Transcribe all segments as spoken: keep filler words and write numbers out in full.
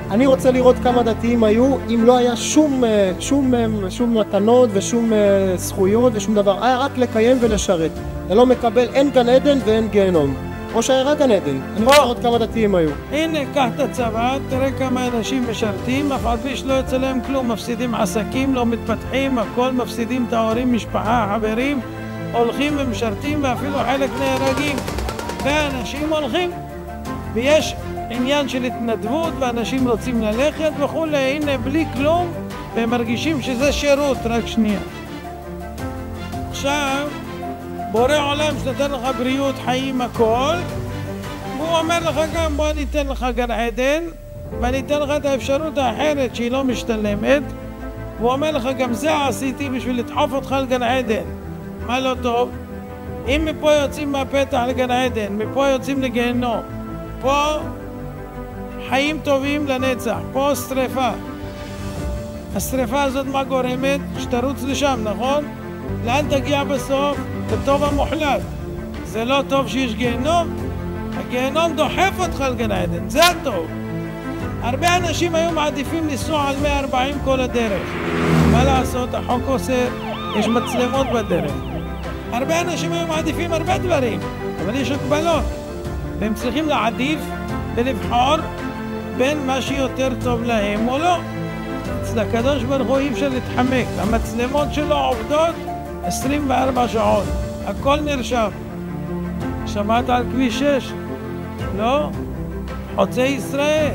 אני רוצה לראות כמה דתיים היו אם לא היה שום, שום, שום מתנות ושום זכויות ושום דבר, היה רק לקיים ולשרת. אתה לא מקבל, אין גן עדן ואין גיהנום. או שהיה רק גן עדן. אני רוצה לראות כמה דתיים היו. הנה, קח את הצבא, תראה כמה אנשים משרתים, אף על פי שלא יוצא להם כלום, מפסידים עסקים, לא מתפתחים, הכל מפסידים את ההורים, משפחה, חברים, הולכים ומשרתים ואפילו חלק נהרגים. ואנשים הולכים, ויש עניין של התנדבות ואנשים רוצים ללכת וכולי, הנה בלי כלום, והם מרגישים שזה שירות. רק שנייה. עכשיו, בורא עולם שנתן לך בריאות, חיים, הכל, והוא אומר לך גם בוא אני אתן לך גן עדן, ואני אתן לך את האפשרות האחרת שהיא לא משתלמת, והוא אומר לך גם זה עשיתי בשביל לדחוף אותך לגן עדן. מה לא טוב? אם מפה יוצאים מהפתח לגן עדן, מפה יוצאים לגיהנום, פה חיים טובים לנצח, פה שריפה. השריפה הזאת מה גורמת? שתרוץ לשם, נכון? לאן תגיע בסוף? לטוב המוחלט. זה לא טוב שיש גיהנום? הגיהנום דוחף אותך לגן עדן, זה הטוב. הרבה אנשים היו מעדיפים לנסוע על מאה וארבעים כל הדרך. מה לעשות? החוק עושה, יש מצלמות בדרך. הרבה אנשים היו מעדיפים הרבה דברים, אבל יש הגבלות. והם צריכים להעדיף ולבחור בין מה שיותר טוב להם או לא. אצל הקדוש ברוך הוא אי אפשר להתחמק. המצלמות שלו עובדות עשרים וארבע שעות. הכל נרשם. שמעת על כביש שש? לא? חוצה ישראל.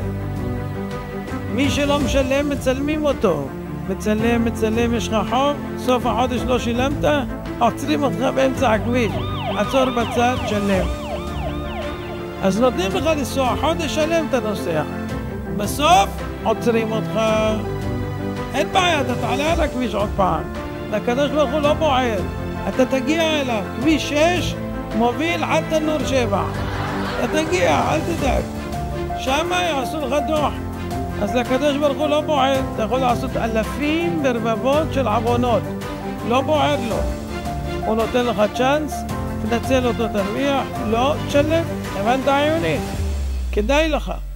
מי שלא משלם מצלמים אותו. מצלם, מצלם, יש לך חוב, סוף החודש לא שילמת, עוצרים אותך באמצע הכביש. עצור בצד, שלם. אז נותנים לך לנסוע, חודש שלם אתה נוסע. בסוף עוצרים אותך. אין בעיה, אתה תעלה על הכביש עוד פעם. לקדוש ברוך הוא לא בוער. אתה תגיע אליו. כביש שש מוביל עד תנור שבע. אתה תגיע, אל תדאג. שמה יעשו לך דוח. אז לקדוש ברוך הוא לא בוער. אתה יכול לעשות אלפים ורבבות של עוונות. לא בוער לו. הוא נותן לך צ'אנס, תנצל אותו, תרוויח. לא, תשלם. הבנת עיוני? כדאי לך.